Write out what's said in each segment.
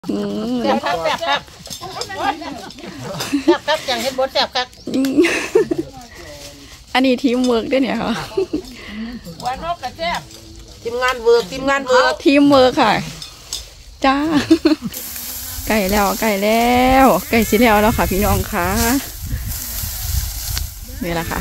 แซ่บครับแซ่บครับแซ่บครับอย่างเห็นบดแซ่บครับอันนี้ทีมเวิร์กด้วยเนี่ยค่ะวานกกับแซ่บทีมงานเวิร์กทีมงานเวิร์กทีมเวิร์กค่ะจ้าไก่แล้วไก่แล้วไก่สิแล้วค่ะพี่น้องค่ะนี่แหละค่ะ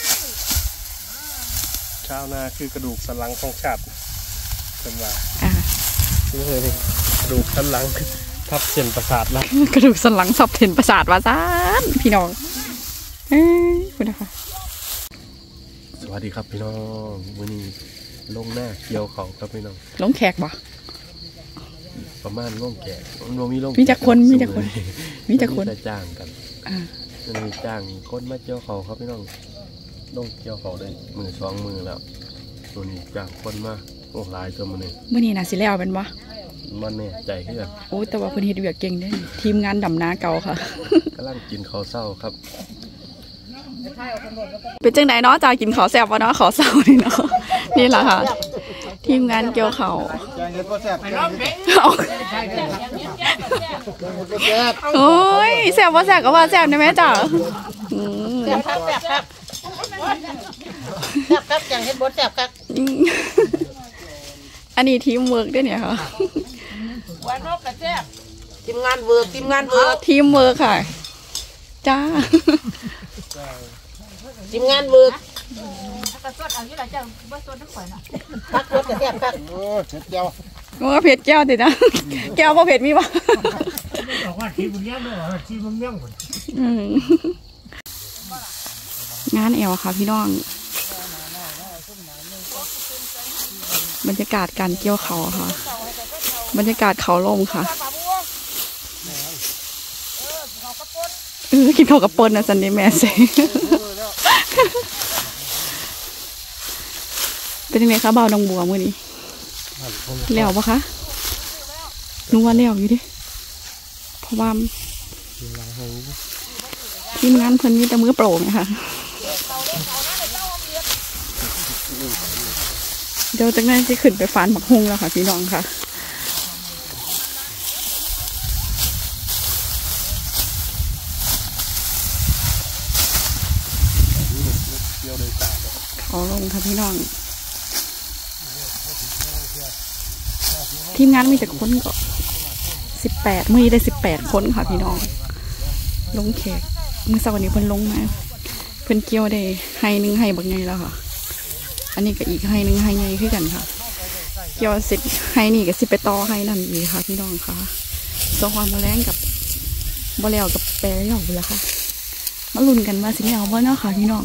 ชาวนาคือกระดูกสันหลังของชาติเป็นว่านี่เลยกระดูกสันหลังทับเส้นประสาทแล้วกระดูกสันหลังสับเส้นประสาทว่าซ่านพี่น้องคุณนะคะสวัสดีครับพี่น้องวันนี้ลงหน้าเกี่ยวเขาครับพี่น้องลงแขกบ่ประมาณลงแขกมีแต่คนมีแต่คนจ้างกันมีจ้างคนมาเกี่ยวเขาครับพี่น้องลงเกี่ยวเขาได้มือ2 มือแล้วตัวนี้จ้างคนมาโอ้หลายตัวมันเลยเมื่อนี้น่ะสิแล้วเป็นบ่มันเนี่ยใจขึ้นโอ้แต่ว่าเพิ่นเฮ็ดเวียกเก่งเด้ทีมงานดำนาเก่าค่ะกำลังกินข้าวเช้าครับเป็นจังไหนเนาะจ้ากินข้าวแซ่บวะเนาะข้าวเช้านี่เนาะนี่แหละค่ะทีมงานเกี่ยวข้าวโอ้ยแซ่บว่าแซ่บก็ว่าแซ่บนะแม่จ้าแซ่บครับแซ่บครับแซ่บครับอย่างเห็นบดแซ่บครับอันนี้ทีมเวิร์กด้วยเนี่ยค่ะวานกกับแซ่บทีมงานเวิร์กทีมงานเวิร์กทีมเวิร์กค่ะจ้าทีมงานเวิร์กกระสดเอาที่เราจะบ่สดน้ำข่อยนะพักรถกับแซ่บครับเผ็ดแก้วว่าเผ็ดแก้วตินะแก้วว่าเผ็ดมีวะบอกว่าทีมึงเลี้ยงด้วยเหรอทีมึงเลี้ยงหมดงานแอวค่ะพี่น้องบรรยากาศการเกี่ยวเขาค่ะบรรยากาศเขาลมค่ะกินข้าวกับปนนะซันนี่แม่เซ่เป็นยังไงคะเบาดองบัวมื้อนี้แล้วปะคะนึกว่าแล้วอยู่ดิเพราะว่าทีมงานเพิ่นมีแต่มือโปร่งนะคะเดี๋ยวจากนั้นจะขึ้นไปฟานหมักฮุงแล้วค่ะพี่น้องค่ะเขาลงค่ะพี่น้องทีมงานมีแต่คนก็18มือได้18คนค่ะพี่น้องลงแขกเมื่อสักวันนี้เพิ่นลงมาเพิ่นเกี่ยวได้ไฮนึงไฮบักไงแล้วค่ะอันนี้ก็อีกไฮนึงไฮไงขึ้นกันค่ะเกี่ยวเสร็จไฮนี่ก็สิไปต่อไฮนั่นอีกค่ะพี่น้องค่ะสองความมาแรงกับบอลแล้วกับแปรหยอกเลยค่ะมาลุ้นกันว่าสิเนี่ยเอาบ่เนาะค่ะพี่น้อง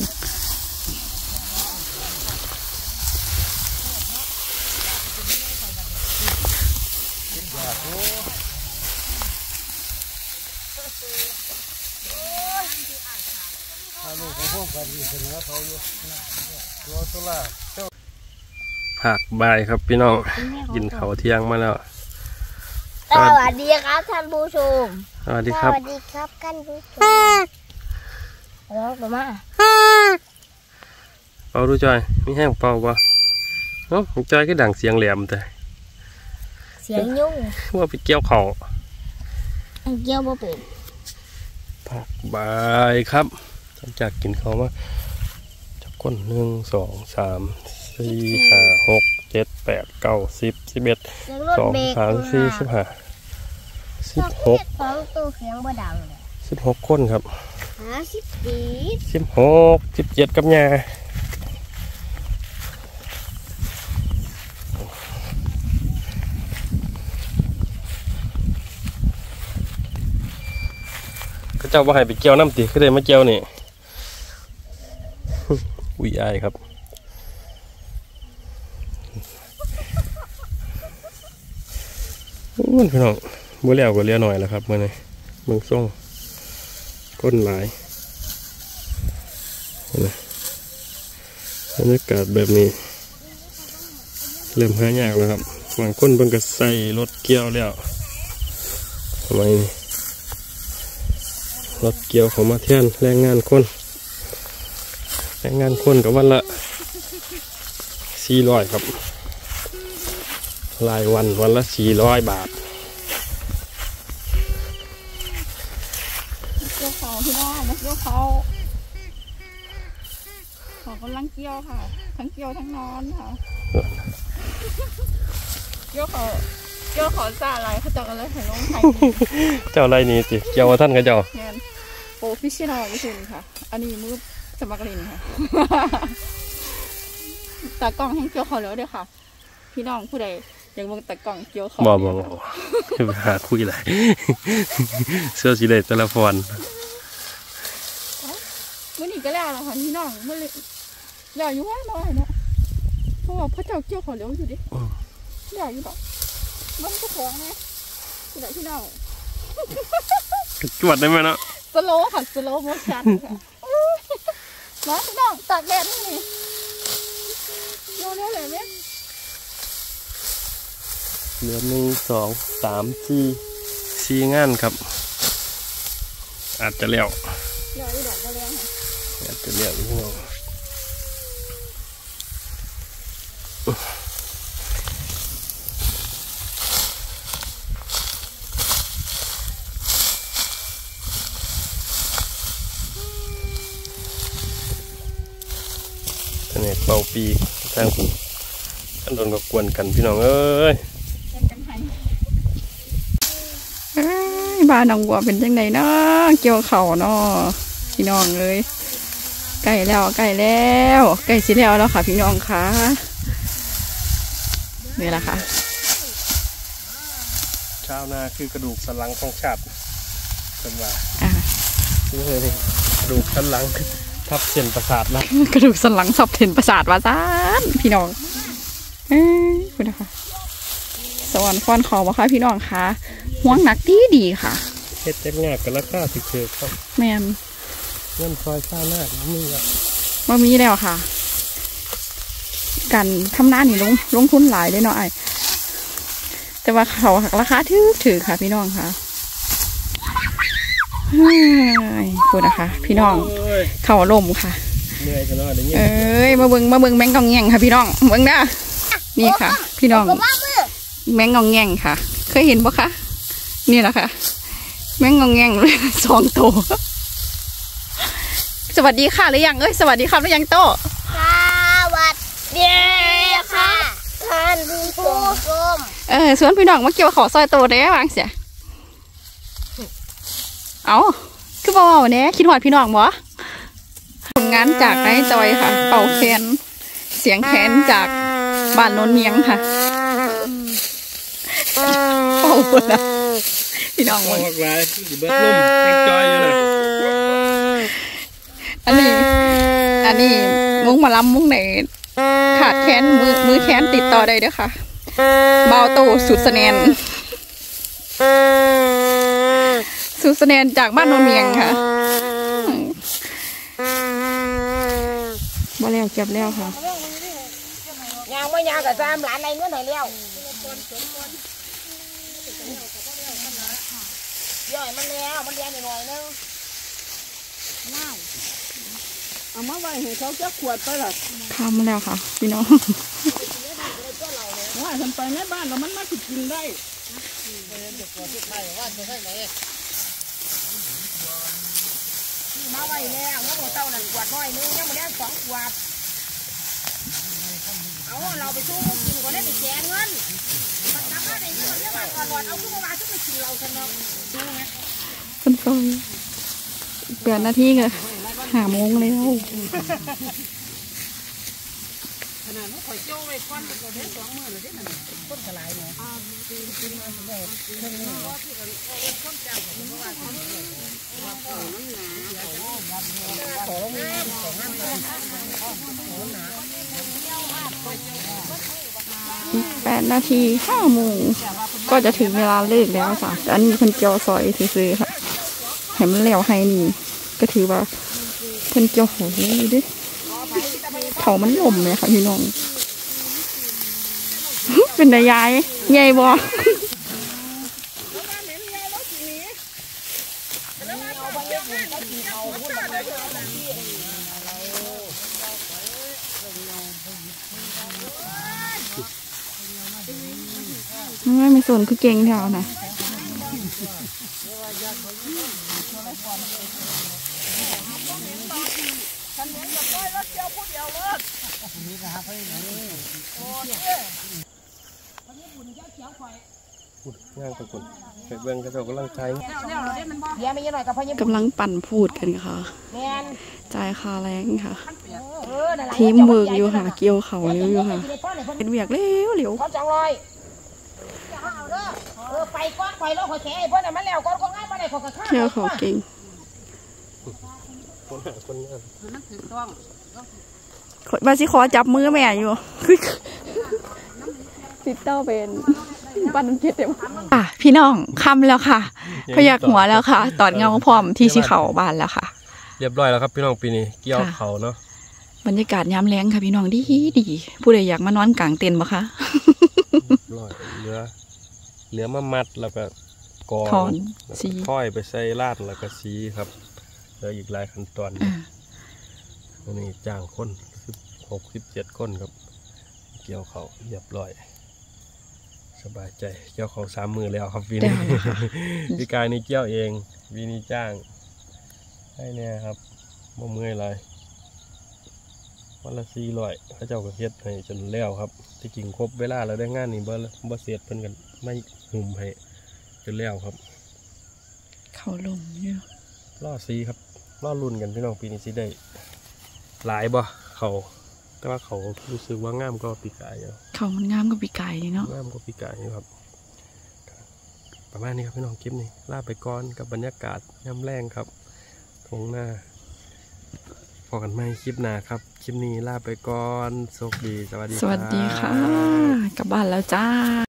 ผักใบครับพี่น้องกินข้าวเที่ยงมาแล้วสวัสดีครับท่านผู้ชมสวัสดีครับสวัสดีครับท่านผู้ชมแล้วต่อมาเป่าดูจอยมีแห้งเป่าปะเนาะจอยก็ดังเสียงแหลมแต่เสียงยุ่งว่าไปเกี่ยวข้าวเกี่ยวบ่เป็นผักใบครับหลังจากกินข้าวมาจากคน1 2 3 4 5 6 7 8 9 10 11 12 13 14 15 1616คนครับ16 17กับยาก็เจ้าว่าให้ไปเกี่ยวน้ำตีก็เลยมาเกี่ยวนี่อุ้ยอายครับพี่น้องบัวแล้วก็เลี้ยหน่อยแล้วครับเมื่อไงเมืองส่งก้นหลายบรรยากาศแบบนี้เริ่มหายากแล้วครับบางคนเพิ่งก็ใส่รถเกี่ยวแล้วทำไมนี่รถเกี่ยวเขามาแทนแรงงานคนกับวันละ400ครับรายวันละ400 บาทกี่ยวเขาพี่น้องมาเกี่ยวเขากำลังเกี่ยวค่ะทั้งเกี่ยวทั้งนอนค่ะเกี่ยวเขาซาอะไรเขาจะกันเลยให้ลงไทยเจ้าไรนี่สิเกี่ยวท่านกับเจ้าโปรฟิชชั่นอลวิสุนค่ะอันนี้มือสมัครลินค่ะตากล้องให้เกี่ยวเขาแล้วเด้อค่ะพี่น้องผู้ใดยังมองตากล้องเกี่ยวเขาบ่หาคุยอะไรเสื้อสีเหลืองแต่ละฟอนมื่อนี้ก็แล้วล่ะค่ะพี่น้องมื่ออย่าอยู่ว่าน้อยเนาะเพราะว่าพระเจ้าเกี่ยวเขาเร็วอยู่ดิอย่าอยู่ดอกมันก็ของไงพี่น้องพี่น้องจวดได้ไหมเนาะสโลว์ค่ะสโลว์โมชั่นค่ะมาพี่น้องตากแดดนี่โยนได้เลยไหมเหลือ1 2 3 4งานครับอาจจะเลี้ยวอาจจะเลี้ยวพี่น้องเนี่ยเป่าปีทางผมอันโดนก็กวนกันพี่น้องเอ้ยบ้านน้องวัวเป็นจังไดเนาะเกี่ยวเข่าเนาะพี่น้องเลยใกล้แล้วใกล้สิแล้วค่ะพี่น้องค่ะนี่แหละค่ะชาวนาคือกระดูกสันหลังของชาติเป็นว่านี่เลยกระดูกสันหลังทับเส้นประสาทแล้วกระดูกสันหลังทับเส้นประสาทว่าซ่านพี่น้องคุณนะคะสวรรค์ฟ้อนคอว่าค่ะพี่น้องค่ะห่วงหนักดีค่ะเฮ็ดจักงากกันราคาถึกครับแม่นเงินซอยชาวนาไม่มีแล้วบ่มีแล้วค่ะการทำหน้านี่ลงทุนหลายเลยเนาะไอ้แต่ว่าเขาหักราคาถือค่ะพี่น้องค่ะพูดนะคะพี่น้องเขาลมค่ะเหนื่อยกันเนาะเดี๋ยวนี้มาเบิ่งแมงกองแง่งค่ะพี่น้องเบิ่งนะนี่ค่ะพี่น้องแมงกองแง่งค่ะเคยเห็นปะคะนี่แหละค่ะแมงกองแง่งเลย2 ตัวสวัสดีค่ะหรือยังสวัสดีครับหรือยังโตสวัสดีค่ะท่านผู้ชมสวนพี่น้องมาเกี่ยวขอซอยโตได้บ้างเสียเอาคือบอกว่าเนี่ยคิดหอดพี่น้องบ่ผลงานจากนายจอยค่ะเป่าแคนเสียงแคนจากบ้านโนนเมียงค่ะเป่าหมดละพี่น้องหมดเลยเบิร์ดลุ่มแองจอยอยู่เลยอันนี้มุ้งมาล้ำมุ้งไหนขาดแคนมือแคนติดต่อได้ด้วยค่ะเบาโตสุดสแนนจากบ้านโนนเมียงค่ะบ่แล้วเก็บแล้วค่ะยางไม่ยางกับจามหลานในเมื่อไหร่แล้วย่อยมันแล้วมันแย่หน่อยนึงง่ายเอามาไว้ให้เขาจะขวดไปหรอทำมาแล้วค่ะพี่น้องว่าทำไปในบ้านเรามันมากินได้มาไว้แล้วเมื่อเต้านั่นขวดน้อยนึงยังไม่ได้2 ขวดเอาเราไปสู้กินก่อนได้ไปแจกเงินมันทำอะไรนี่มันเรียกว่าก่อนเอาขึ้นมาชุบไปกินเราชนะดูไงเป็นซอย8 นาทีเลย5 โมงแล้วขนาดนู้นข่อยโจ้ไว้ก้อนเราได้2 มื้อเลยได้หนึ่งต้นกระไรเนาะอีก8 นาที5 โมงก็จะถึงเวลาเลิกแล้วค่ะอันนี้คนเกี่ยวซอยซื้อค่ะเห็นมันแล้วให้นี่ก็ถือว่าคนเกี่ยวหัวนี่ดิเขามันล่มเลยค่ะพี่น้องเป็นนายยายใหญ่บ่ไม่ส่วนคือเก่งแถวนะฉันเห็นแบบก้อยรถเดียวพูดเดียวเลยนี่ก็หาไปไหนโอ้ยวันนี้บุญเจ้าเขียวข่อยง่ายกว่าคนไปเบิ่งกระจกกำลังใจเดี๋ยวไม่ยังหน่อยกับพ่อยังกำลังปั่นพูดกันค่ะแมนจ่ายค่าแรงค่ะนั่นแหละทีมเวิร์กอยู่ค่ะเกี่ยวเขาอยู่ค่ะเป็นเวียกเร็วเขา200ไปก้อนข่อยแล้วข่อยแข่ไอ้พ่อน่ะมันแล้วก้อนก็ง่ายมาได้ข่อยก็ฆ่าๆเกี่ยวเขาเก่งคนหาคนงานมาสิขอจับมือแม่อยู่ติดเต้าเป็นปั้นคิดเต็มพี่น้องคำแล้วค่ะพยักหัวแล้วค่ะ ตอนเงาพร้อมที่สิเขาบ้านแล้วค่ะเรียบร้อยแล้วครับพี่น้องปีนี้เกี่ยวเขาเนาะบรรยากาศยามแรงค่ะพี่น้องดีผู้ใดอยากมานอนกลางเต็นท์บ่คะร้อยเหลือมามัดแล้วก็กองถอนแล้วสีก็ค่อยไปใส่ลาดแล้วก็สีครับเหลืออีกหลายขั้นตอนอันนี้จ้างคน16-17 คนครับเกี่ยวเขาเรียบร้อยสบายใจเกี่ยวเขา3 มือแล้วครับปีนี้ พี่กายนี่เกี่ยวเองวีนี่จ้างให้เนี่ยครับบ่เมื่อยไรวันละ400เขาเจ้าก็เฮ็ดให้จนแล้วครับที่จริงครบเวลาเราได้งานนี่บ่เสร็จเพิ่นกันไม่หุ่มให้จนแล้วครับเขาลมอยู่ล่อซีครับล่อรุ่นกันพี่น้องปีนี้สิได้หลายบ่เขาแต่ว่าเขารู้สึกว่างามก็ปีกายอยู่เขามันงามกับปีไก่เนาะงามก็ปีกายอยู่ครับประมาณนี้ครับพี่น้องคลิปนี้ลาไปก่อนกับบรรยากาศย่ำแรงครับทงหน้าพอกันไหมคลิปหน้าครับคลิปนี้ลาไปก่อนโชคดีสวัสดีสวัสดีค่ะกลับบ้านแล้วจ้า